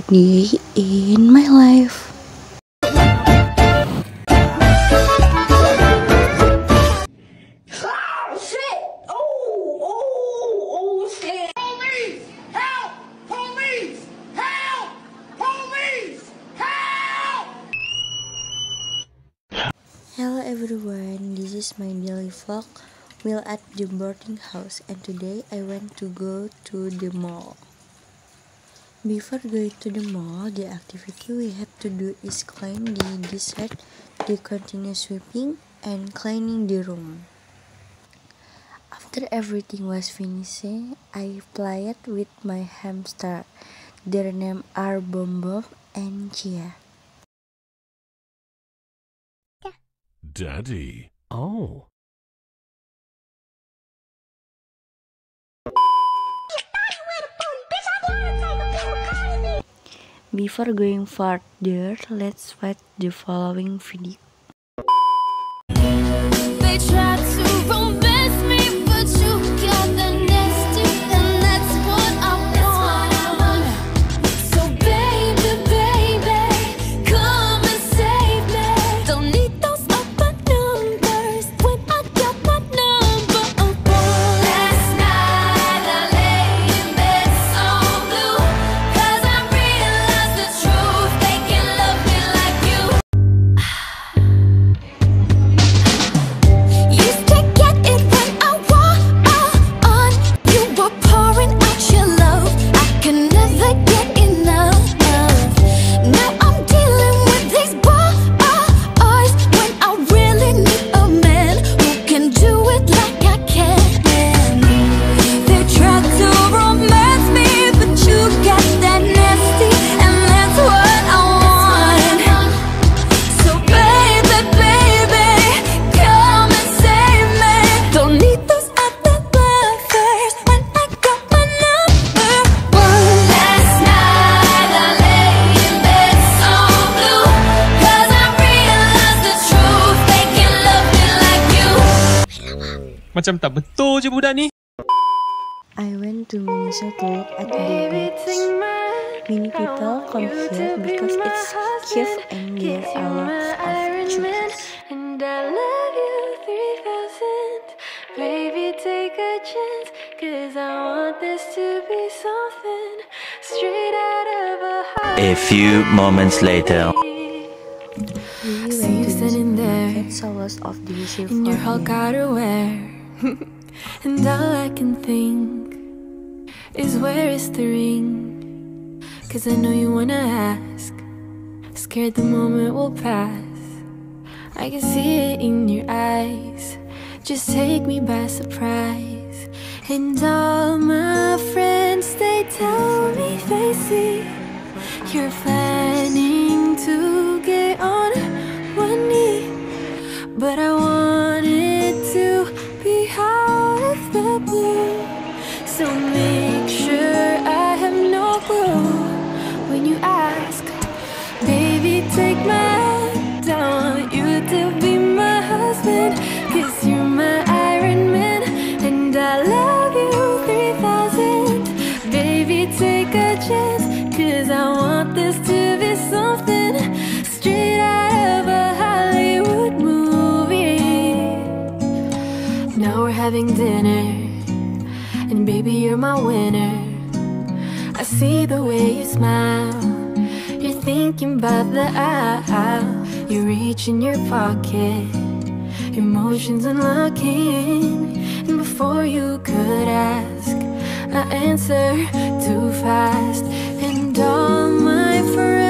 day in my life. Hello everyone, this is my daily vlog while at the boarding house, and today I went to go to the mall. Before going to the mall, the activity we have to do is clean the dessert, the continuous sweeping, and cleaning the room. After everything was finished, I played with my hamster. Their names are Bom Bom and Chia. Daddy. Oh. Before going further, let's watch the following video. They tried to romance me, but you got the nasty, and that's what I want. So baby, baby, come and save me. Don't need those other numbers when I got my number one. Last night I lay in bed so blue, 'cause I realized the truth, they can love me like you. Used to get it when I want on. You were pouring out your love, I can never get enough. Now I'm dealing with these bars when I really need a man who can do it like I can. They tried to romance me, but you got that nasty, and that's what I want. So baby, baby, come and save me. Don't need those other lovers when I got my number one. Last night I lay in bed so blue, 'cause I realized the truth, they can love me like you. Macam tak betul je budak ni. I went to Miniso to look at the beach. Many people come here because it's cute and there are lots of trees. And I love you 3000. Baby, take a chance, 'cause I want this to be something straight out of a A few moments later. We see went you to standing the there and saw lots of delicious in your food Hulk there. outerwear. And all I can think is, where is the ring? 'Cause I know you wanna ask, scared the moment will pass. I can see it in your eyes, just take me by surprise. And all my friends, they tell me they see you're planning to get on one knee. But I want it to be out of the blue, so make sure I have no clue when you ask. Baby, take my hand, I want you to be my husband, 'cause you're my Iron Man, and I love you 3000. Baby, take a chance, 'cause I want this to be something straight out of a Hollywood movie. Now we're having dinner, and baby, you're my winner. I see the way you smile, you're thinking about the aisle. You reach in your pocket, emotions unlocking, and before you could ask, I answer too fast. And all my friends,